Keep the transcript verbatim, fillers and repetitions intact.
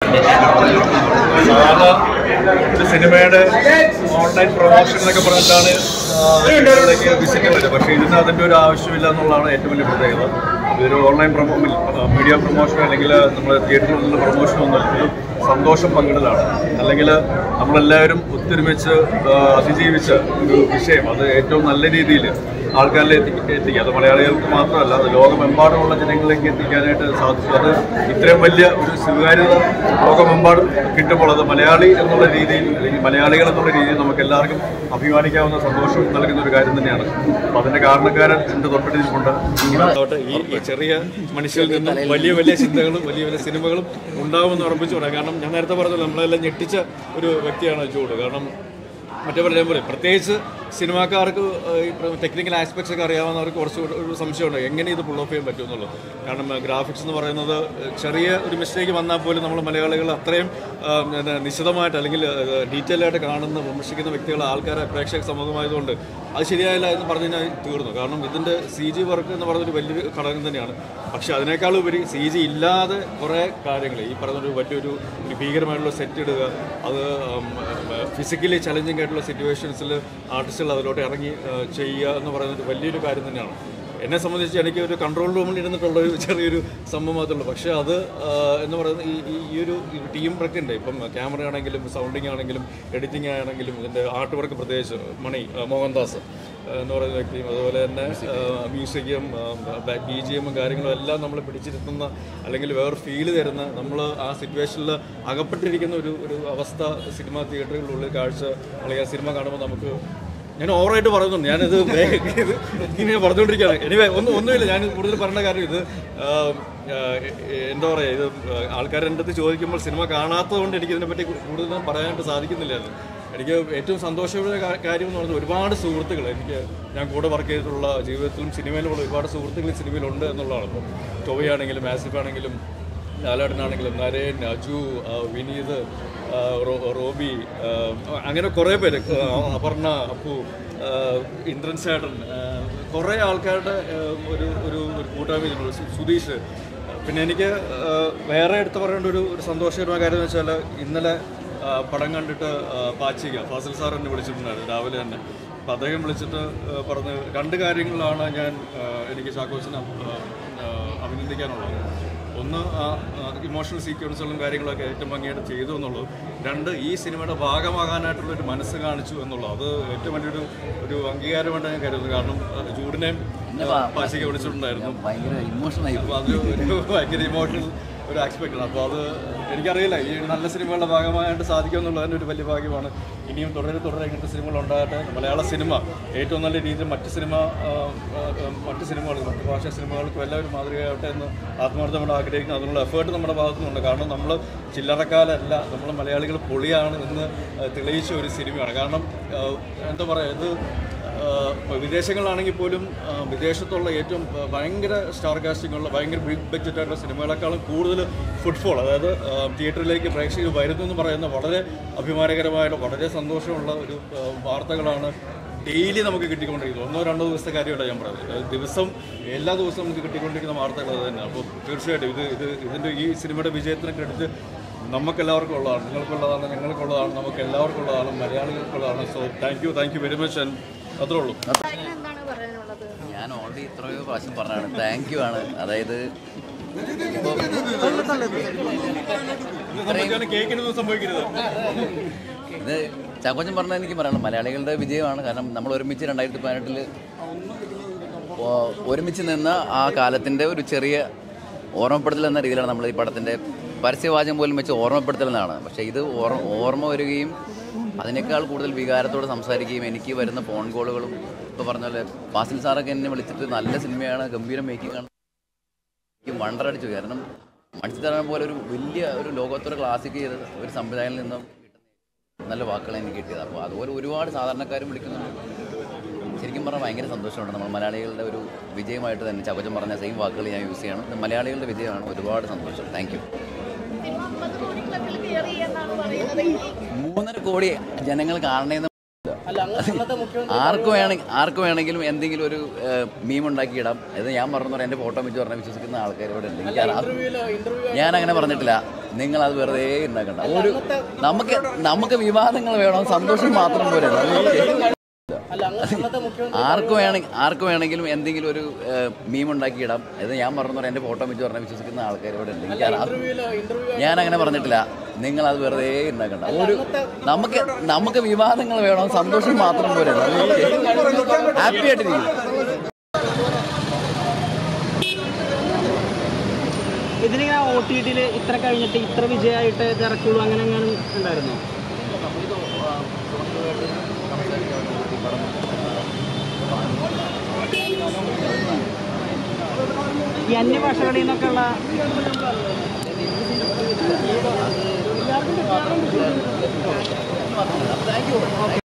സിനിമയുടെ online promotion എന്നൊക്കെ പറഞ്ഞിട്ടാണ് വിസിറ്റ് പറ്റുക. പക്ഷേ ഇതിന് അതിൻ്റെ ഒരു ആവശ്യമില്ല എന്നുള്ളതാണ് ഏറ്റവും വലിയ പ്രത്യേകത. ഇതൊരു ഓൺലൈൻ പ്രൊമോ മീഡിയ പ്രൊമോഷൻ അല്ലെങ്കിൽ നമ്മൾ തിയേറ്ററിൽ നിന്നുള്ള പ്രൊമോഷൻ ഒന്നും ഒരു സന്തോഷം പങ്കിടലാണ്. അല്ലെങ്കിൽ നമ്മളെല്ലാവരും ഒത്തൊരുമിച്ച് അതിജീവിച്ച ഒരു വിഷയം അത് ഏറ്റവും നല്ല രീതിയിൽ ആൾക്കാരിൽ എത്തിക്കുക എത്തിക്കുക അത് മലയാളികൾക്ക് മാത്രമല്ല, അത് ലോകമെമ്പാടുമുള്ള ജനങ്ങളിലേക്ക് എത്തിക്കാനായിട്ട് സാധിച്ചു. അത് ഇത്രയും വലിയ ഒരു സ്വീകാര്യത ലോകമെമ്പാടും കിട്ടുമ്പോൾ അത് മലയാളി എന്നുള്ള രീതിയിൽ അല്ലെങ്കിൽ മലയാളികൾ എന്നുള്ള രീതിയിൽ നമുക്ക് എല്ലാവർക്കും അഭിമാനിക്കാവുന്ന സന്തോഷം നൽകുന്ന ഒരു കാര്യം തന്നെയാണ്. അപ്പോൾ അതിൻ്റെ കാരണക്കാരൻ എൻ്റെ തൊട്ടടുത്തിരിപ്പുണ്ട്. ഈ ഈ ചെറിയ മനുഷ്യരിൽ നിന്നും വലിയ വലിയ ചിന്തകളും വലിയ വലിയ സിനിമകളും ഉണ്ടാകുമെന്ന് ഉറപ്പിച്ചുകൂടാ. കാരണം ഞാൻ നേരത്തെ പറഞ്ഞത് നമ്മളെല്ലാം ഞെട്ടിച്ച ഒരു വ്യക്തിയാണ് ജൂഡ്. കാരണം മറ്റേ പറയാൻ പോലെ പ്രത്യേകിച്ച് സിനിമാക്കാർക്ക് ടെക്നിക്കൽ ആസ്പെക്ട്സ് ഒക്കെ അറിയാവുന്നവർക്ക് കുറച്ച് ഒരു സംശയമുണ്ട് എങ്ങനെ ഇത് പുൾ ഓഫ് ചെയ്യാൻ പറ്റും എന്നുള്ളത്. കാരണം ഗ്രാഫിക്സ് എന്ന് പറയുന്നത് ചെറിയ ഒരു മിസ്റ്റേക്ക് വന്നാൽ പോലും നമ്മൾ മലയാളികൾ അത്രയും നിശിതമായിട്ട് അല്ലെങ്കിൽ ഡീറ്റെയിൽ ആയിട്ട് കാണുന്ന വിമർശിക്കുന്ന വ്യക്തികൾ ആൾക്കാരെ പ്രേക്ഷക സമൂഹമായതുകൊണ്ട് അത് ശരിയായില്ല എന്ന് പറഞ്ഞു കഴിഞ്ഞാൽ തീർന്നു. കാരണം ഇതിൻ്റെ സി ജി വർക്ക് എന്ന് പറയുന്നൊരു വലിയൊരു ഘടകം തന്നെയാണ്. പക്ഷേ അതിനേക്കാളുപരി സി ജി ഇല്ലാതെ കുറേ കാര്യങ്ങൾ ഈ പറഞ്ഞൊരു വലിയൊരു ഭീകരമായിട്ടുള്ള സെറ്റ് ഇടുക, അത് ഫിസിക്കലി ചലഞ്ചിങ് ആയിട്ടുള്ള സിറ്റുവേഷൻസിൽ ആർട്ടിസ്റ്റുകൾ അതിലോട്ട് ഇറങ്ങി ചെയ്യുക എന്ന് പറയുന്നത് വലിയൊരു കാര്യം തന്നെയാണ്. എന്നെ സംബന്ധിച്ച് എനിക്ക് ഒരു കൺട്രോൾ റൂമിൽ ഇരുന്നിട്ടുള്ള ഒരു ചെറിയൊരു സംഭവം മാത്രമേ ഉള്ളൂ. പക്ഷേ അത് എന്ന് പറയുന്നത് ഈ ഈ ഒരു ടീം വർക്ക് ഉണ്ട്. ഇപ്പം ക്യാമറ ആണെങ്കിലും സൗണ്ടിങ് ആണെങ്കിലും എഡിറ്റിംഗ് ആണെങ്കിലും ഇതിൻ്റെ ആർട്ട് വർക്ക് പ്രത്യേകിച്ച് മണി മോഹൻദാസ് എന്ന് പറയുന്ന വ്യക്തിയും അതുപോലെ തന്നെ മ്യൂസിക്കും ബി ജി എമ്മും കാര്യങ്ങളും എല്ലാം നമ്മൾ പിടിച്ചിരുത്തുന്ന അല്ലെങ്കിൽ വേറെ ഫീല് തരുന്ന നമ്മൾ ആ സിറ്റുവേഷനിൽ അകപ്പെട്ടിരിക്കുന്ന ഒരു ഒരു അവസ്ഥ സിനിമ തിയേറ്ററുകളിലുള്ളിൽ കാഴ്ച അല്ലെങ്കിൽ സിനിമ കാണുമ്പോൾ നമുക്ക് ഞാൻ ഓവറായിട്ട് പറയുന്നുണ്ട്. ഞാനിത് ഇത് ഇങ്ങനെ പറഞ്ഞുകൊണ്ടിരിക്കുകയാണ്. എനിവേ ഒന്നും ഒന്നുമില്ല, ഞാൻ കൂടുതൽ പറയേണ്ട കാര്യം ഇത് എന്താ പറയുക, ഇത് ആൾക്കാർ എൻ്റെ അടുത്ത് ചോദിക്കുമ്പോൾ സിനിമ കാണാത്തതുകൊണ്ട് എനിക്ക് ഇതിനെപ്പറ്റി കൂടുതൽ പറയാനായിട്ട് സാധിക്കുന്നില്ലായിരുന്നു. എനിക്ക് ഏറ്റവും സന്തോഷമുള്ള കാര്യം എന്ന് പറയുന്നത് ഒരുപാട് സുഹൃത്തുക്കൾ എനിക്ക് ഞാൻ കൂടെ വർക്ക് ചെയ്തിട്ടുള്ള ജീവിതത്തിലും സിനിമയിലുള്ള ഒരുപാട് സുഹൃത്തുക്കൾ സിനിമയിലുണ്ട് എന്നുള്ളതാണ്. ഇപ്പോൾ ടോവിയാണെങ്കിലും ആസിഫ് ആണെങ്കിലും ലാലേട്ടനാണെങ്കിലും നരേൻ, അജു, വിനീത്, റോബി, അങ്ങനെ കുറേ പേര്, അപർണ, അപ്പു, ഇന്ദ്രൻ ചേട്ടൻ, കുറേ ആൾക്കാരുടെ ഒരു ഒരു കൂട്ടായ്മ, സുധീഷ്. പിന്നെ എനിക്ക് വേറെ എടുത്ത് പറയേണ്ട ഒരു ഒരു സന്തോഷകരമായ കാര്യം എന്ന് വെച്ചാൽ ഇന്നലെ പടം കണ്ടിട്ട് പാച്ചിക ഫാസിൽ സാർ എന്നെ വിളിച്ചിട്ടുണ്ടായിരുന്നു രാവിലെ തന്നെ. അപ്പം അദ്ദേഹം വിളിച്ചിട്ട് പറഞ്ഞ് രണ്ട് കാര്യങ്ങളിലാണ് ഞാൻ എനിക്ക് ചാക്കോച്ചനെ അഭിനന്ദിക്കാനുള്ളത്. ഒന്ന് ഇമോഷണൽ സീക്വൻസുകളും കാര്യങ്ങളൊക്കെ ഏറ്റവും ഭംഗിയായിട്ട് ചെയ്തു എന്നുള്ളത്. രണ്ട്, ഈ സിനിമയുടെ ഭാഗമാകാനായിട്ടുള്ളൊരു മനസ്സ് കാണിച്ചു എന്നുള്ളത്. അത് ഏറ്റവും വലിയൊരു ഒരു അംഗീകാരമായിട്ട് ഞാൻ കരുതുന്നു. കാരണം ജൂഡിനെയും പാച്ചിക വിളിച്ചിട്ടുണ്ടായിരുന്നു. അപ്പോൾ അത് ഒരു ഭയങ്കര ഇമോഷണൽ ഒരു ആസ്പെക്റ്റാണ്. അപ്പോൾ അത് എനിക്കറിയില്ല, ഈ നല്ല സിനിമകളുടെ ഭാഗമായിട്ട് സാധിക്കും എന്നുള്ളതിൻ്റെ ഒരു വലിയ ഭാഗ്യമാണ്. ഇനിയും തുടരെ തുടരെ ഇങ്ങനത്തെ സിനിമകൾ ഉണ്ടാകട്ടെ. മലയാള സിനിമ ഏറ്റവും നല്ല രീതിയിൽ മറ്റ് സിനിമ മറ്റ് സിനിമകൾക്ക് മറ്റ് ഭാഷാ സിനിമകൾക്കും എല്ലാവരും മാതൃകയാവട്ടെ എന്ന് ആത്മാർത്ഥമായിട്ട് ആഗ്രഹിക്കുന്നു. അതിനുള്ള എഫേർട്ട് നമ്മുടെ ഭാഗത്തുനിന്നുണ്ട്. കാരണം നമ്മൾ ചില്ലറക്കാലല്ല, നമ്മൾ മലയാളികൾ പൊളിയാണ് എന്ന് തെളിയിച്ച ഒരു സിനിമയാണ്. കാരണം എന്താ പറയുക, ഇത് വിദേശങ്ങളിലാണെങ്കിൽ പോലും വിദേശത്തുള്ള ഏറ്റവും ഭയങ്കര സ്റ്റാർ കാസ്റ്റിംഗ് ഉള്ള ഭയങ്കര ബിഗ് ബഡ്ജറ്റായിട്ടുള്ള സിനിമകളെക്കാളും കൂടുതൽ ഫുട്ഫോൾ, അതായത് തിയേറ്ററിലേക്ക് പ്രേക്ഷകർ വരുന്നു എന്ന് പറയുന്ന വളരെ അഭിമാനകരമായിട്ട് വളരെ സന്തോഷമുള്ള ഒരു വാർത്തകളാണ് ഡെയിലി നമുക്ക് കിട്ടിക്കൊണ്ടിരിക്കുന്നത്. ഒന്നോ രണ്ടോ ദിവസത്തെ കാര്യമല്ല ഞാൻ പറയുന്നത്, ദിവസം എല്ലാ ദിവസവും നമുക്ക് കിട്ടിക്കൊണ്ടിരിക്കുന്ന വാർത്തകൾ അത് തന്നെ. അപ്പോൾ തീർച്ചയായിട്ടും ഇത് ഇത് ഇതിൻ്റെ ഈ സിനിമയുടെ വിജയത്തിന് ക്രെഡിറ്റ് നമുക്കെല്ലാവർക്കും ഉള്ളതാണ്, നിങ്ങൾക്കുള്ളതാണ്, ഞങ്ങൾക്കുള്ളതാണ്, നമുക്ക് എല്ലാവർക്കും ഉള്ളതാണ്, മലയാളികൾക്കുള്ളതാണ്. So thank you thank you very much. And അത്രേ ഉള്ളൂ. ഞാൻ ഓൾറെഡി എത്രയോ പ്രാവശ്യം പറഞ്ഞാണ് താങ്ക് യു ആണ്. അതായത് ഇത് ചാക്കോച്ചൻ പറഞ്ഞാൽ എനിക്ക് പറയണം, മലയാളികളുടെ വിജയമാണ്. കാരണം നമ്മൾ ഒരുമിച്ച് രണ്ടായിരത്തി പതിനെട്ടിൽ ഒരുമിച്ച് നിന്ന ആ കാലത്തിൻ്റെ ഒരു ചെറിയ ഓർമ്മപ്പെടുത്തൽ എന്ന രീതിയിലാണ് നമ്മൾ ഈ പടത്തിൻ്റെ പരസ്യവാചകം പോലും വെച്ച് ഓർമ്മപ്പെടുത്തലെന്നാണ്. പക്ഷേ ഇത് ഓർമ്മ വരികയും അതിനേക്കാൾ കൂടുതൽ വികാരത്തോടെ സംസാരിക്കുകയും എനിക്ക് വരുന്ന ഫോൺ കോളുകളും ഇപ്പോൾ പറഞ്ഞ പോലെ ഫാസിൽ സാറൊക്കെ എന്നെ വിളിച്ചിട്ട് നല്ല സിനിമയാണ്, ഗംഭീര മേക്കിംഗ് ആണ്, എനിക്ക് വണ്ടറടിച്ചു. കാരണം മണിച്ചിത്തരം പോലെ ഒരു വലിയ ഒരു ലോകോത്തര ക്ലാസിക് ചെയ്ത ഒരു സംവിധായകനിൽ നിന്നും കിട്ടുന്ന നല്ല വാക്കുകൾ എനിക്ക് കിട്ടിയത്. അപ്പോൾ അതുപോലെ ഒരുപാട് സാധാരണക്കാരും വിളിക്കുന്നുണ്ട്. ശരിക്കും പറഞ്ഞാൽ ഭയങ്കര സന്തോഷമുണ്ട്. നമ്മൾ മലയാളികളുടെ ഒരു വിജയമായിട്ട് തന്നെ ചാക്കോച്ചൻ പറഞ്ഞ സെയിം വാക്കുകൾ ഞാൻ യൂസ് ചെയ്യണം. ഇത് മലയാളികളുടെ വിജയമാണ്. ഒരുപാട് സന്തോഷം. Thank you. മൂന്നര കോടി ജനങ്ങൾ കാണണേന്ന് ആർക്ക് വേണമെങ്കിൽ ആർക്ക് വേണമെങ്കിലും എന്തെങ്കിലും ഒരു മീം ഉണ്ടാക്കി ഇടാം. ഇത് ഞാൻ പറഞ്ഞു പറയാം, എൻ്റെ ഫോട്ടോ വെച്ച് പറഞ്ഞാൽ വിശ്വസിക്കുന്ന ആൾക്കാർ ഇവിടെ ഉണ്ട്. എനിക്ക് ഞാൻ അങ്ങനെ പറഞ്ഞിട്ടില്ല. നിങ്ങൾ അത് വെറുതെ ഉണ്ടാക്കണ്ട. ഒരു നമുക്ക് നമുക്ക് വിവാദങ്ങൾ വേണം, സന്തോഷം മാത്രം പോരെ. ആർക്ക് വേണമെങ്കിൽ ആർക്ക് വേണമെങ്കിലും എന്തെങ്കിലും ഒരു മീം ഉണ്ടാക്കി ഇടാം. ഇത് ഞാൻ പറഞ്ഞു പറയാം, എൻ്റെ ഫോട്ടോ വെച്ച് പറഞ്ഞാൽ വിശ്വസിക്കുന്ന ആൾക്കാർ ഇവിടെ ഉണ്ട്. എനിക്ക് ഞാൻ അങ്ങനെ പറഞ്ഞിട്ടില്ല. നിങ്ങൾ അത് വെറുതെ ഉണ്ടാക്കണ്ട. ഒരു നമുക്ക് നമുക്ക് വിവാദങ്ങൾ വേണം, സന്തോഷം മാത്രം പോരെ. ഹാപ്പി ആയിട്ടിരിക്കും. ഇതിനിങ്ങനെ ഒ ടി ടിയിൽ ഇത്ര കഴിഞ്ഞിട്ട് ഇത്ര വിജയമായിട്ട് ഇത് ഇറക്കുള്ളൂ അങ്ങനെ എങ്ങനെ ഉണ്ടായിരുന്നോ? ഈ അന്യഭാഷകളിൽ നിന്നൊക്കെ ഉള്ള